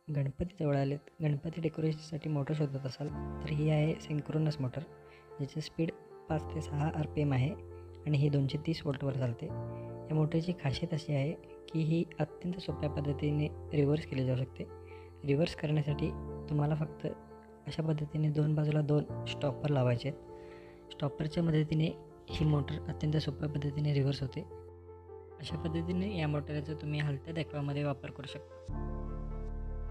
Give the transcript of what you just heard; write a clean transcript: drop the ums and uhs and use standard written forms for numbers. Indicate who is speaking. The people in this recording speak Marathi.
Speaker 1: गणपती जवळ आलेत. गणपती डेकोरेशनसाठी मोटर शोधत असाल तर ही आहे सिंक्रोनस मोटर, ज्याची स्पीड 5 ते 6 RPM आहे आणि ही 230 वोल्टवर चालते. या मोटरची खासियत अशी आहे की ही अत्यंत सोप्या पद्धतीने रिव्हर्स केली जाऊ शकते. रिव्हर्स करण्यासाठी तुम्हाला फक्त अशा पद्धतीने 2 बाजूला 2 स्टॉपर लावायचे आहेत. स्टॉपरच्या मदतीने ही मोटर अत्यंत सोप्या पद्धतीने रिव्हर्स होते. अशा पद्धतीने या मोटरचा तुम्ही हलत्या दाखवामध्ये वापर करू शकता.